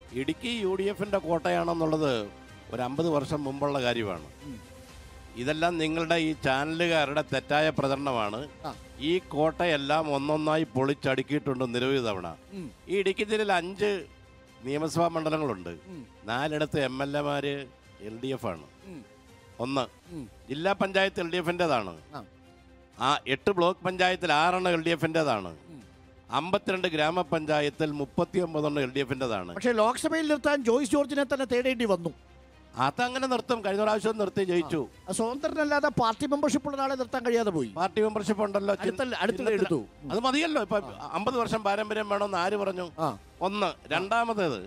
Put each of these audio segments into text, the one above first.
ഇടുക്കി UDFന്റെ കോട്ടയാണെന്നുള്ളത് ഒരു 50 വർഷം മുമ്പുള്ള കാര്യമാണ്. ഇതെല്ലാം നിങ്ങളുടെ ഈ ചാനലുകാരുടെ തെറ്റായ പ്രചരണമാണ്. ഈ കോട്ടയെല്ലാം ഒന്നൊന്നായി പൊളിച്ചടുക്കിയിട്ടുണ്ട് നിരവധി തവണ. ഈ ഇടുക്കി ജില്ലയിൽ 5 നിയമസഭാ മണ്ഡലങ്ങളുണ്ട്. 4 MLA-മാര് LDF ആണ്. 1 ജില്ലാ പഞ്ചായത്ത് LDF-ൻ്റെതാണ്. 8 ബ്ലോക്ക് പഞ്ചായത്തിൽ 6 LDF-ൻ്റെതാണ്. 52 ഗ്രാമപഞ്ചായത്തിൽ 39 LDF-ൻ്റെതാണ്. പക്ഷേ ലോക്സഭയിൽ നിർത്താൻ ജോയ്സ് ജോർജിനെ തന്നെ തേടേണ്ടി വന്നു. അതങ്ങനെ നിർത്തും. കഴിഞ്ഞ പ്രാവശ്യം നിർത്തി ജയിച്ചു. സ്വതന്ത്രനല്ലാതെ പാർട്ടി മെമ്പർഷിപ്പ് ഉള്ള ഒരാളെ നിർത്താൻ കഴിയാതെ പോയി. പാർട്ടി മെമ്പർഷിപ്പ് ഉണ്ടല്ലോ, എടുത്തു. അത് മതിയല്ലോ. ഇപ്പൊ 50 വർഷം പാരമ്പര്യം വേണമെന്ന് ആര് പറഞ്ഞു? ഒന്ന്. രണ്ടാമത്തേത്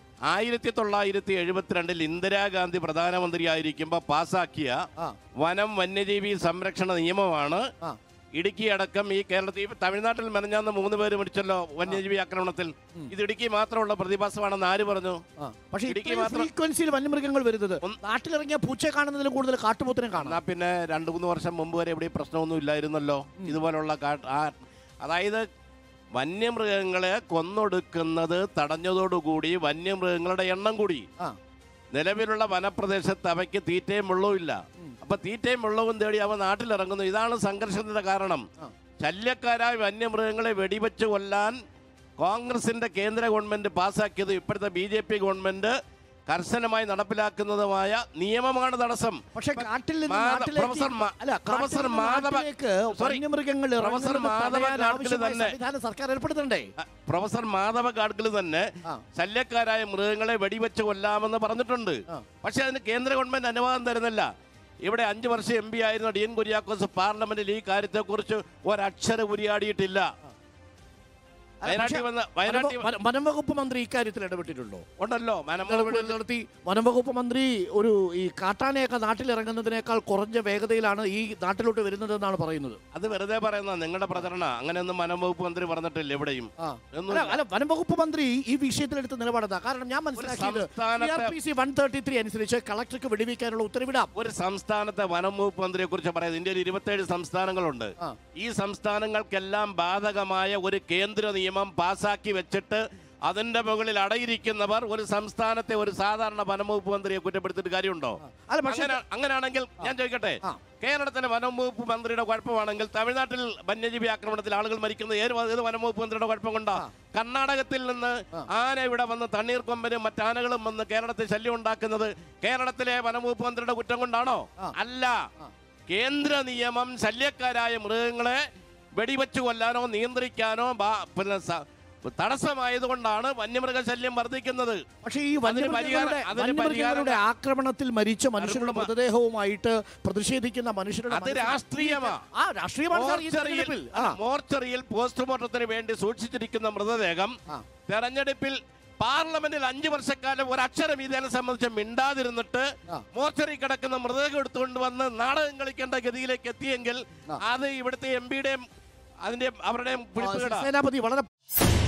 1972 ഇന്ദിരാഗാന്ധി പ്രധാനമന്ത്രിയായിരിക്കുമ്പോൾ പാസാക്കിയ വനം വന്യജീവി സംരക്ഷണ നിയമമാണ് ഇടുക്കി അടക്കം ഈ കേരളത്തിൽ. തമിഴ്നാട്ടിൽ മെനഞ്ഞാന്ന് 3 പേര് മരിച്ചല്ലോ വന്യജീവി ആക്രമണത്തിൽ. ഇത് ഇടുക്കി മാത്രമുള്ള പ്രതിഭാസമാണെന്ന് ആര് പറഞ്ഞു? പക്ഷേ ഇടുക്കി ഫ്രീക്വൻസിയിൽ വന്യമൃഗങ്ങൾ വരുന്നത് നാട്ടിലിറങ്ങിയ പൂച്ചയെ കാണുന്നതിലും കൂടുതൽ കാട്ടുപോത്തിനെ കാണാം. പിന്നെ 2-3 വർഷം മുമ്പ് വരെ ഇവിടെ പ്രശ്നമൊന്നും ഇല്ലായിരുന്നല്ലോ ഇതുപോലുള്ള. അതായത് വന്യമൃഗങ്ങളെ കൊന്നൊടുക്കുന്നത് തടഞ്ഞതോടുകൂടി വന്യമൃഗങ്ങളുടെ എണ്ണം കൂടി. നിലവിലുള്ള വനപ്രദേശത്ത് അവയ്ക്ക് തീറ്റയും വെള്ളവും ഇല്ല. അപ്പൊ തീറ്റയും വെള്ളവും തേടി അവ നാട്ടിലിറങ്ങുന്നു. ഇതാണ് സംഘർഷത്തിന്റെ കാരണം. ശല്യക്കാരായ വന്യമൃഗങ്ങളെ വെടിവെച്ച് കൊല്ലാൻ കോൺഗ്രസിന്റെ കേന്ദ്ര ഗവൺമെന്റ് പാസാക്കിയത് ഇപ്പോഴത്തെ BJP ഗവൺമെന്റ് കർശനമായി നടപ്പിലാക്കുന്നതുമായ നിയമമാണ് തടസ്സം. പക്ഷേ പ്രൊഫസർ മാധവ ഗാഡ്ഗിൽ തന്നെ ശല്യക്കാരായ മൃഗങ്ങളെ വെടിവെച്ച് കൊല്ലാമെന്ന് പറഞ്ഞിട്ടുണ്ട്. പക്ഷെ അതിന് കേന്ദ്ര ഗവൺമെന്റ് അനുവാദം തരുന്നില്ല. ഇവിടെ 5 വർഷം MP ആയിരുന്ന DN കുര്യാക്കോസ് പാർലമെന്റിൽ ഈ കാര്യത്തെക്കുറിച്ച് ഒരക്ഷരം ഉരിയാടിയിട്ടില്ല. വനംവകുപ്പ് മന്ത്രി ഇക്കാര്യത്തിൽ ഇടപെട്ടിട്ടുണ്ടോ? ഉണ്ടല്ലോ. നടത്തി. വനംവകുപ്പ് മന്ത്രി ഈ കാട്ടാനയൊക്കെ നാട്ടിലിറങ്ങുന്നതിനേക്കാൾ കുറഞ്ഞ വേഗതയിലാണ് ഈ നാട്ടിലോട്ട് വരുന്നതെന്നാണ് പറയുന്നത്. അത് വെറുതെ പറയുന്ന നിങ്ങളുടെ പ്രചരണ. അങ്ങനെയൊന്നും വനംവകുപ്പ് മന്ത്രി പറഞ്ഞിട്ടില്ല എവിടെയും. വനംവകുപ്പ് മന്ത്രി ഈ വിഷയത്തിലെടുത്ത നിലപാടെന്താ? കാരണം ഞാൻ മനസ്സിലാക്കിയത് CRPC 133 അനുസരിച്ച് കളക്ടർക്ക് വെടിവെക്കാനുള്ള ഉത്തരവിടാം. ഒരു സംസ്ഥാനത്തെ വനംവകുപ്പ് മന്ത്രിയെ കുറിച്ച് പറയുന്നത് ഇന്ത്യയിൽ 27 സംസ്ഥാനങ്ങളുണ്ട്. ഈ സംസ്ഥാനങ്ങൾക്കെല്ലാം ബാധകമായ ഒരു കേന്ദ്ര നിയമം പാസാക്കി വെച്ചിട്ട് അതിന്റെ മുകളിൽ അടയിരിക്കുന്നവർ ഒരു സംസ്ഥാനത്തെ ഒരു സാധാരണ വനംവകുപ്പ് മന്ത്രിയെ കുറ്റപ്പെടുത്തിയിട്ട് കാര്യമുണ്ടോ? അങ്ങനെയാണെങ്കിൽ ഞാൻ ചോദിക്കട്ടെ, കേരളത്തിലെ വനംവകുപ്പ് മന്ത്രിയുടെ കുഴപ്പമാണെങ്കിൽ തമിഴ്നാട്ടിൽ വന്യജീവി ആക്രമണത്തിൽ ആളുകൾ മരിക്കുന്നത് ഏത് വനംവകുപ്പ് മന്ത്രിയുടെ കുഴപ്പം കൊണ്ടാ? കർണാടകത്തിൽ നിന്ന് ആന ഇവിടെ വന്ന് തണ്ണീർക്കൊമ്പനും മറ്റാനകളും വന്ന് കേരളത്തിൽ ശല്യം ഉണ്ടാക്കുന്നത് കേരളത്തിലെ വനംവകുപ്പ് മന്ത്രിയുടെ കുറ്റം കൊണ്ടാണോ? അല്ല. കേന്ദ്ര നിയമം ശല്യക്കാരായ മൃഗങ്ങളെ വെടിവെച്ച് കൊല്ലാനോ നിയന്ത്രിക്കാനോ തടസ്സമായതുകൊണ്ടാണ് വന്യമൃഗശല്യം വർദ്ധിക്കുന്നത്. പക്ഷേ ഈ വന്യമൃഗങ്ങളുടെ ആക്രമണത്തിൽ മരിച്ച മനുഷ്യരുടെ മൃതദേഹവുമായിട്ട് പ്രതിഷേധിക്കുന്ന മനുഷ്യരുടെ അത് മോർച്ചറിയിൽ പോസ്റ്റ്മോർട്ടത്തിന് വേണ്ടി സൂക്ഷിച്ചിരിക്കുന്ന മൃതദേഹം തെരഞ്ഞെടുപ്പിൽ പാർലമെന്റിൽ 5 വർഷക്കാലം ഒരക്ഷരം ഇതിനെ സംബന്ധിച്ച് മിണ്ടാതിരുന്നിട്ട് മോർച്ചറി കിടക്കുന്ന മൃതദേഹം എടുത്തുകൊണ്ട് വന്ന് നാടകം കളിക്കേണ്ട ഗതിയിലേക്ക് എത്തിയെങ്കിൽ അത് ഇവിടുത്തെ MP യുടെയും അവരുടെയും പിടിപ്പുകേടാ. വളരെ